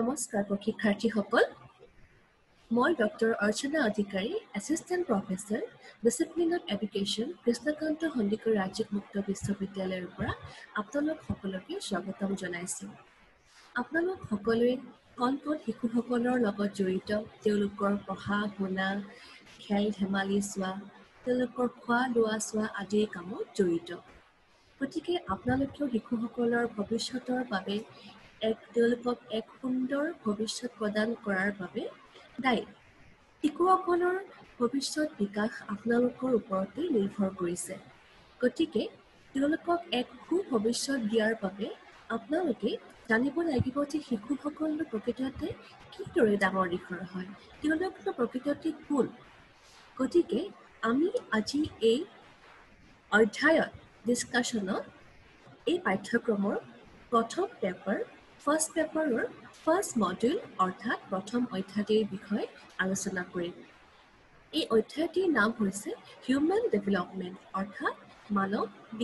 নমস্কাৰ শিক্ষাৰ্থীসকল মই doctor Archana Adhikari assistant professor discipline of education Krishnakanta Handique ৰাজ্যিক মুক্ত বিশ্ববিদ্যালয়ৰ পৰা আপোনালোক সকলোকে স্বাগতম জনাইছোঁ আপোনালোক সকলোৱে কণ শিশুসকলৰ লগত জড়িত তেওঁলোকৰ পঢ়া শুনা খেল ধেমালি চোৱা তেওঁলোকৰ খোৱা লোৱা চোৱা আদিৰ কামত জড়িত গতিকে আপোনালোকেও শিশুসকলৰ ভৱিষ্যতৰ বাবে তেওঁলোকক এক সুন্দৰ ভৱিষ্যত প্ৰদান কৰাৰ বাবে দায়ী শিশুসকলৰ ভৱিষ্যত বিকাশ আপোনালোকৰ ওপৰতে নিৰ্ভৰ কৰিছে গতিকে তেওঁলোকক এক সুভৱিষ্যত দিয়াৰ বাবে আপোনালোকে জানিব লাগিব যে শিশুসকল প্ৰকৃততে কিদৰে ডাঙৰ দীঘল হয় তেওঁলোকৰ প্ৰকৃততে কোন গতিকে আমি আজি এই অধ্যায়ত ডিছকাশ্যনত এই পাঠ্যক্ৰমৰ প্ৰথম পেপাৰ ফাৰ্ষ্ট পেপাৰৰ ফাৰ্ষ্ট মডিউল অৰ্থাৎ প্ৰথম অধ্যায়টিৰ বিষয়ে আলোচনা কৰিম এই অধ্যায়টিৰ নাম হৈছে হিউমেন ডেভেলপমেণ্ট অৰ্থাৎ মানৱ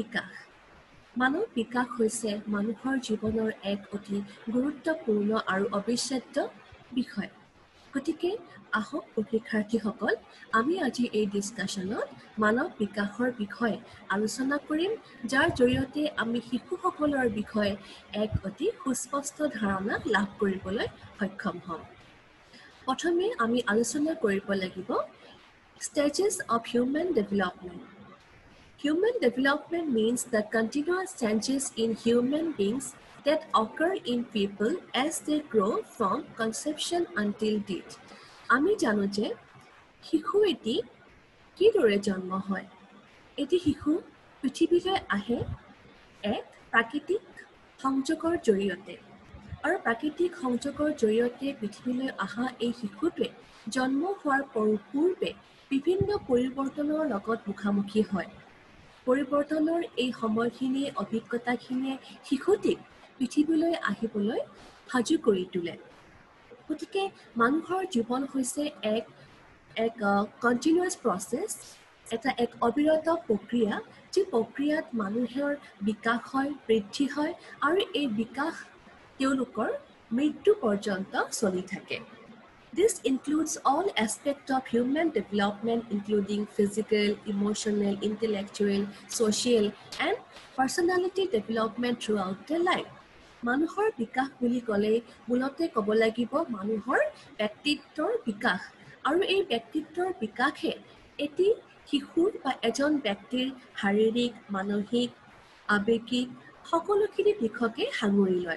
বিকাশ হৈছে মানুহৰ জীৱনৰ এক অতি গুৰুত্বপূৰ্ণ আৰু অবিচ্ছেদ্য বিষয় গতিকে আহক শিক্ষাৰ্থীসকল আমি আজি এই ডিছকাশ্যনত মানৱ বিকাশৰ বিষয়ে আলোচনা কৰিম যাৰ জৰিয়তে আমি শিশুসকলৰ বিষয়ে এক অতি সুস্পষ্ট ধাৰণা লাভ কৰিবলৈ সক্ষম হ'ম প্ৰথমে আমি আলোচনা কৰিব লাগিব stages of human development Human development means the continuous changes in human beings that occur in people as they grow from conception until death. আমি জানো যে শিশু এটি কিদৰে জন্ম হয় এটি শিশু পৃথিৱীলৈ আহে এক প্ৰাকৃতিক সংযোগৰ জৰিয়তে আৰু প্ৰাকৃতিক সংযোগৰ জৰিয়তে পৃথিৱীলৈ অহা এই শিশুটোৱে জন্ম হোৱাৰ পূৰ্বে বিভিন্ন পৰিৱৰ্তনৰ লগত মুখামুখি হয় পৰিৱৰ্তনৰ এই সময়খিনিয়ে অভিজ্ঞতাখিনিয়ে শিশুটিক পৃথিৱীলৈ আহিবলৈ সাজু কৰি তোলে গতিকে মানুহৰ জীৱন হৈছে এক কণ্টিনিউৱাছ প্ৰচেছ এক অবিৰত প্ৰক্ৰিয়া যি প্ৰক্ৰিয়াত মানুহৰ বিকাশ হয় বৃদ্ধি হয় আৰু এই বিকাশ তেওঁলোকৰ মৃত্যু পৰ্যন্ত চলি থাকে This includes all aspects of human development, including physical, emotional, intellectual, social, and personality development throughout their life. মানুহৰ বিকাশ বুলি ক'লে মূলতে ক'ব লাগিব মানুহৰ ব্যক্তিত্বৰ বিকাশ আৰু এই ব্যক্তিত্বৰ বিকাশে এটি শিশুৰ বা এজন ব্যক্তিৰ শাৰীৰিক মানসিক আৱেগিক সকলোখিনি দিশকে সাঙুৰি লয়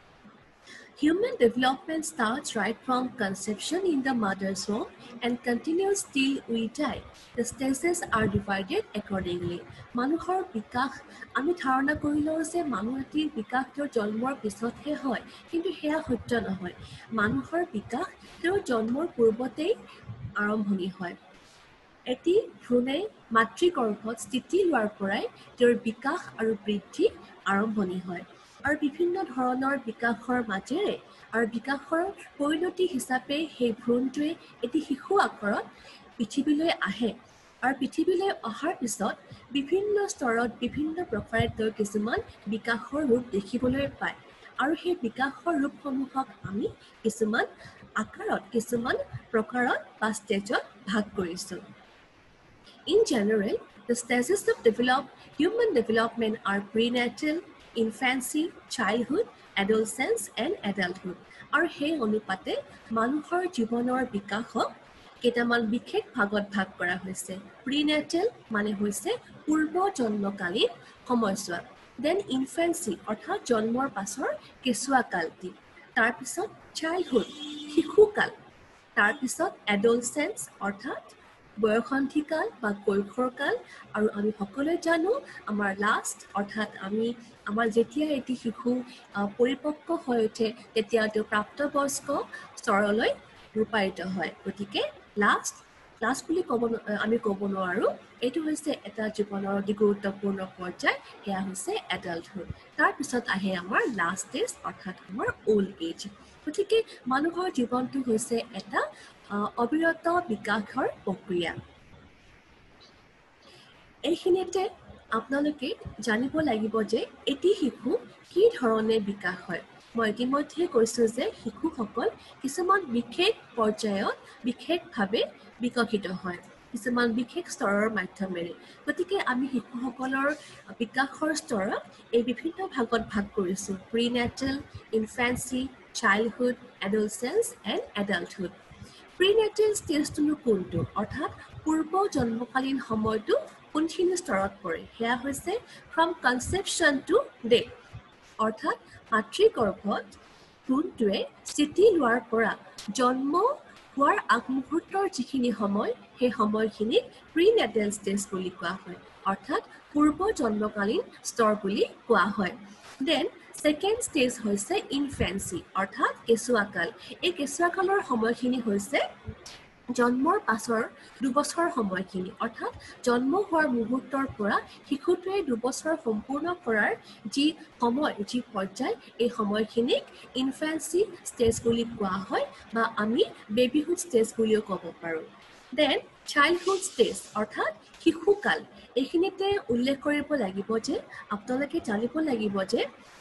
Human development starts right from conception in the mother's womb and continues till we die. The stages are divided accordingly. মানুহৰ বিকাশ আমি ধাৰণা কৰি লওঁ যে মানুহ এটিৰ বিকাশ তেওঁৰ জন্মৰ পিছতহে হয় কিন্তু সেয়া সত্য নহয় মানুহৰ বিকাশ তেওঁৰ জন্মৰ পূৰ্বতেই আৰম্ভণি হয় এটি ভ্ৰূণে মাতৃগৰ্ভত স্থিতি লোৱাৰ পৰাই তেওঁৰ বিকাশ আৰু বৃদ্ধি আৰম্ভণি হয় আৰু বিভিন্ন ধৰণৰ বিকাশৰ মাজেৰে আৰু বিকাশৰ পৰিণতি হিচাপে সেই ভ্ৰূণটোৱে এটি শিশু আকাৰত পৃথিৱীলৈ আহে আৰু পৃথিৱীলৈ অহাৰ পিছত বিভিন্ন স্তৰত বিভিন্ন প্ৰকাৰে তেওঁ কিছুমান বিকাশৰ ৰূপ দেখিবলৈ পায় আৰু সেই বিকাশৰ ৰূপসমূহক আমি কিছুমান আকাৰত কিছুমান প্ৰকাৰত বা ষ্টেজত ভাগ কৰিছোঁ In general, the stages of human development are prenatal infancy, childhood, adolescence, and adulthood. আৰু সেই অনুপাতে মানুহৰ জীৱনৰ বিকাশক কেইটামান বিশেষ ভাগত ভাগ কৰা হৈছে প্ৰিনেটেল মানে হৈছে পূৰ্ব জন্মকালীন সময়ছোৱা দেন ইনফেন্সি অৰ্থাৎ জন্মৰ পাছৰ কেঁচুৱা কালটি তাৰপিছত চাইল্ডহুড শিশুকাল তাৰপিছত এডলচেন্স অৰ্থাৎ বয়সন্ধিকাল বা কৈশোৰকাল আৰু আমি সকলোৱে জানো আমাৰ লাষ্ট অৰ্থাৎ আমাৰ যেতিয়া এটি শিশু পৰিপক্ক হৈ উঠে তেতিয়া তেওঁ প্ৰাপ্তবয়স্ক স্তৰলৈ ৰূপায়িত হয় গতিকে লাষ্ট বুলি আমি ক'ব নোৱাৰোঁ এইটো হৈছে এটা জীৱনৰ অতি গুৰুত্বপূৰ্ণ পৰ্যায় সেয়া হৈছে এডাল্টহুড তাৰপিছত আহে আমাৰ লাষ্ট ষ্টেজ অৰ্থাৎ আমাৰ অল্ড এজ গতিকে মানুহৰ জীৱনটো হৈছে এটা অবিৰত বিকাশৰ প্ৰক্ৰিয়া এইখিনিতে আপোনালোকে জানিব লাগিব যে এটি শিশু কি ধৰণে বিকাশ হয় মই ইতিমধ্যে কৈছোঁ যে শিশুসকল কিছুমান বিশেষ পৰ্যায়ত বিশেষভাৱে বিকশিত হয় কিছুমান বিশেষ স্তৰৰ মাধ্যমেৰে গতিকে আমি শিশুসকলৰ বিকাশৰ স্তৰক এই বিভিন্ন ভাগত ভাগ কৰিছোঁ prenatal infancy childhood adolescence and adulthood prenatal ষ্টেজটোনো কোনটো অৰ্থাৎ পূৰ্ব জন্মকালীন সময়টো কোনখিনি স্তৰত পৰে সেয়া হৈছে ফ্ৰম কনচেপশ্যন টু ডেথ অৰ্থাৎ মাতৃগৰ্ভত ভ্ৰূণটোৱে স্থিতি লোৱাৰ পৰা জন্ম হোৱাৰ আগমুহূৰ্তৰ যিখিনি সময় সেই সময়খিনিক প্ৰিনেটেল ষ্টেজ বুলি কোৱা হয় অৰ্থাৎ পূৰ্ব জন্মকালীন স্তৰ বুলি কোৱা হয় দেন ছেকেণ্ড ষ্টেজ হৈছে ইনফেন্সি অৰ্থাৎ কেঁচুৱাকাল এই কেঁচুৱাকালৰ সময়খিনি হৈছে জন্মৰ পাছৰ দুবছৰ সময়খিনি অৰ্থাৎ জন্ম হোৱাৰ মুহূৰ্তৰ পৰা শিশুটোৱে দুবছৰ সম্পূৰ্ণ কৰাৰ যি সময় যি পৰ্যায় এই সময়খিনিক ইনফেন্সি ষ্টেজ বুলি কোৱা হয় বা আমি বেবিহুড ষ্টেজ বুলিও ক'ব পাৰোঁ দেন চাইল্ডহুড ষ্টেজ অৰ্থাৎ শিশুকাল এইখিনিতে উল্লেখ কৰিব লাগিব যে আপোনালোকে জানিব লাগিব যে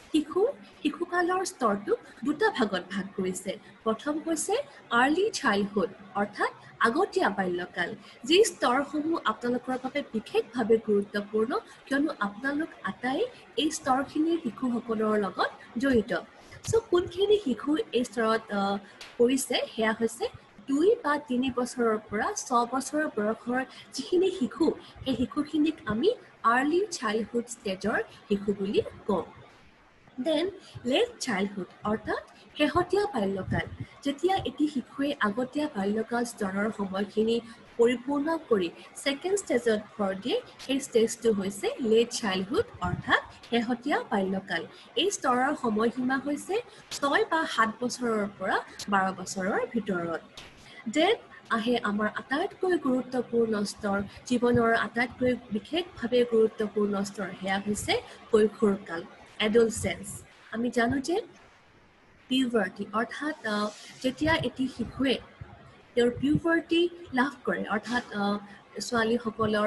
শিশুকালৰ স্তৰটো দুটা ভাগত ভাগ কৰিছে প্ৰথম হৈছে আৰ্লি চাইল্ডহুড অৰ্থাৎ আগতীয়া বাল্যকাল যি স্তৰসমূহ আপোনালোকৰ বাবে বিশেষভাৱে গুৰুত্বপূৰ্ণ কিয়নো আপোনালোক আটাই এই স্তৰখিনিৰ শিশুসকলৰ লগত জড়িত চ' কোনখিনি শিশু এই স্তৰত পৰিছে সেয়া হৈছে 2 বা 3 বছৰৰ পৰা 6 বছৰৰ বয়সৰ যিখিনি শিশু সেই শিশুখিনিক আমি আৰ্লি চাইল্ডহুড ষ্টেজৰ শিশু বুলি কওঁ দেন লেট চাইল্ডহুড অৰ্থাৎ শেহতীয়া বাল্যকাল যেতিয়া এটি শিশুৱে আগতীয়া বাল্যকাল স্তৰৰ সময়খিনি পৰিপূৰ্ণ কৰি ছেকেণ্ড ষ্টেজত ভৰ দিয়ে সেই ষ্টেজটো হৈছে লেট চাইল্ডহুড অৰ্থাৎ শেহতীয়া বাল্যকাল এই স্তৰৰ সময়সীমা হৈছে 6 বা 7 বছৰৰ পৰা 12 বছৰৰ ভিতৰত দেন আহে আমাৰ আটাইতকৈ গুৰুত্বপূৰ্ণ স্তৰ জীৱনৰ আটাইতকৈ বিশেষভাৱে গুৰুত্বপূৰ্ণ স্তৰ সেয়া হৈছে কৈশোৰকাল এডলচেন্স আমি জানো যে পিউবাৰ্টি অৰ্থাৎ যেতিয়া এটি শিশুৱে তেওঁৰ পিউবাৰ্টি লাভ কৰে অৰ্থাৎ ছোৱালীসকলৰ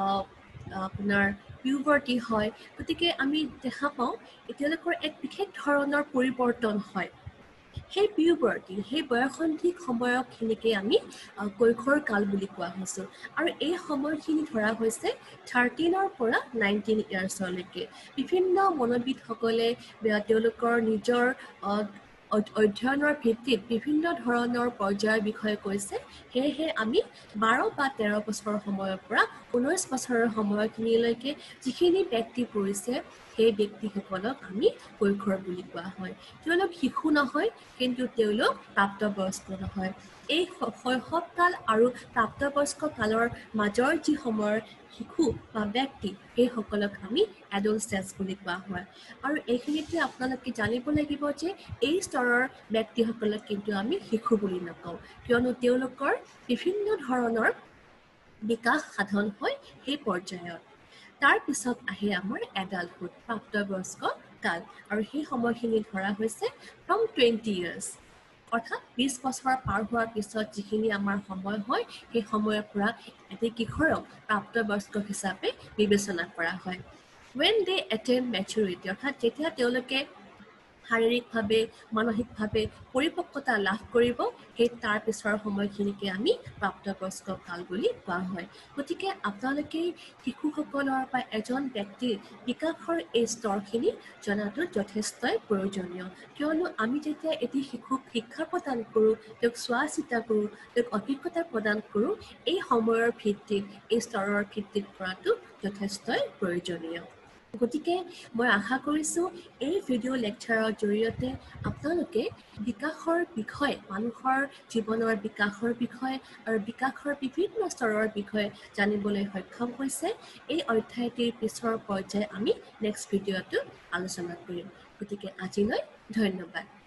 আপোনাৰ পিউবাৰ্টি হয় গতিকে আমি দেখা পাওঁ তেওঁলোকৰ এক বিশেষ ধৰণৰ পৰিৱৰ্তন হয় সেই পিউবাৰ্টি সেই বয়সন্ধিক সময়খিনিকে আমি কৈশোৰ কাল বুলি কোৱা হৈছোঁ আৰু এই সময়খিনি ধৰা হৈছে 13ৰ পৰা 19 ইয়াৰ্ছলৈকে বিভিন্ন মনোবিদসকলে তেওঁলোকৰ নিজৰ অধ্যয়নৰ ভিত্তিত বিভিন্ন ধৰণৰ পৰ্যায়ৰ বিষয়ে কৈছে সেয়েহে আমি 12 বা 13 বছৰৰ সময়ৰ পৰা 19 বছৰৰ সময়খিনিলৈকে যিখিনি ব্যক্তি পৰিছে সেই ব্যক্তিসকলক আমি কৈশোৰ বুলি কোৱা হয় তেওঁলোক শিশু নহয় কিন্তু তেওঁলোক প্ৰাপ্তবয়স্ক নহয় এই শৈশৱকাল আৰু প্ৰাপ্তবয়স্ক কালৰ মাজৰ যি সময়ৰ শিশু বা ব্যক্তি সেইসকলক আমি এডলচেন্স বুলি কোৱা হয় আৰু এইখিনিতে আপোনালোকে জানিব লাগিব যে এই স্তৰৰ ব্যক্তিসকলক কিন্তু আমি শিশু বুলি নকওঁ কিয়নো তেওঁলোকৰ বিভিন্ন ধৰণৰ বিকাশ সাধন হয় সেই পৰ্যায়ত তাৰ পিছত আহে আমাৰ এডাল্টহুড প্ৰাপ্তবয়স্ক কাল আৰু সেই সময়খিনি ধৰা হৈছে ফ্ৰম 20 ইয়াৰ্ছ অৰ্থাৎ 20 বছৰ পাৰ হোৱাৰ পিছত যিখিনি আমাৰ সময় হয় সেই সময়ৰ পৰা এটি কিশোৰক প্ৰাপ্তবয়স্ক হিচাপে বিবেচনা কৰা হয় when they attain maturity অৰ্থাৎ যেতিয়া তেওঁলোকে শাৰীৰিকভাৱে মানসিকভাৱে পৰিপক্কতা লাভ কৰিব সেই তাৰ পিছৰ সময়খিনিকে আমি প্ৰাপ্তবয়স্ক কাল বুলি কোৱা হয় গতিকে আপোনালোকে শিশুসকলৰ বা এজন ব্যক্তিৰ বিকাশৰ এই স্তৰখিনি জনাটো যথেষ্টই প্ৰয়োজনীয় কিয়নো আমি যেতিয়া এটি শিশুক শিক্ষা প্ৰদান কৰোঁ তেওঁক চোৱা চিতা কৰোঁ তেওঁক অভিজ্ঞতা প্ৰদান কৰোঁ এই সময়ৰ ভিত্তিত এই স্তৰৰ ভিত্তিত কৰাটো যথেষ্টই প্ৰয়োজনীয় গতিকে মই আশা কৰিছোঁ এই ভিডিঅ' লেকচাৰৰ জৰিয়তে আপোনালোকে বিকাশৰ বিষয়ে মানুহৰ জীৱনৰ বিকাশৰ বিষয়ে আৰু বিকাশৰ বিভিন্ন স্তৰৰ বিষয়ে জানিবলৈ সক্ষম হৈছে এই অধ্যায়টিৰ পিছৰ পৰ্যায়ে আমি নেক্সট ভিডিঅ'টো আলোচনা কৰিম গতিকে আজিলৈ ধন্যবাদ